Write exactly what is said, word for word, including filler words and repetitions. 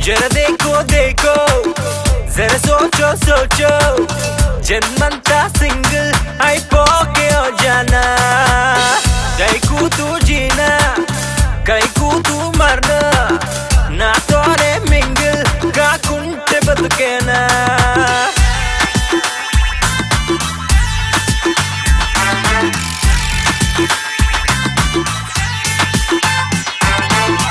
जरा देखो देखो जरा सोचो सोचो जन्मंता सिंगल అయిపోకే ఓ जाना कई को तू जीना कई को तू मरना